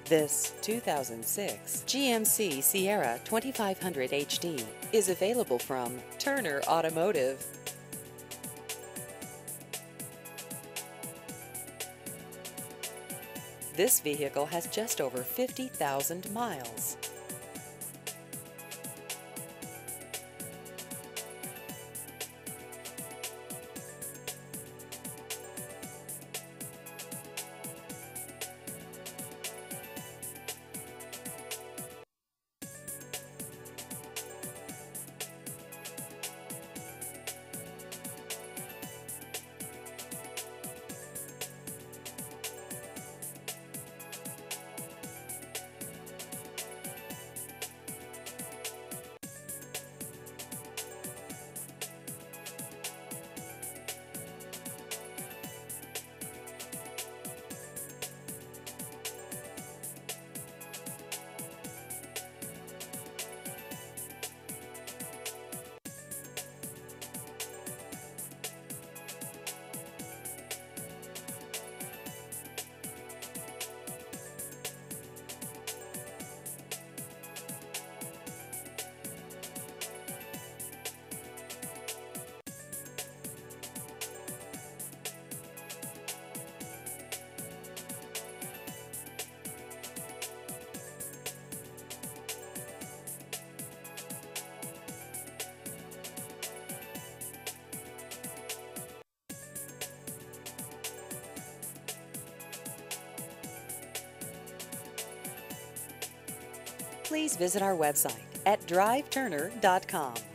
This 2006 GMC Sierra 2500 HD is available from Turner Automotive. This vehicle has just over 50,000 miles. Please visit our website at driveturner.com.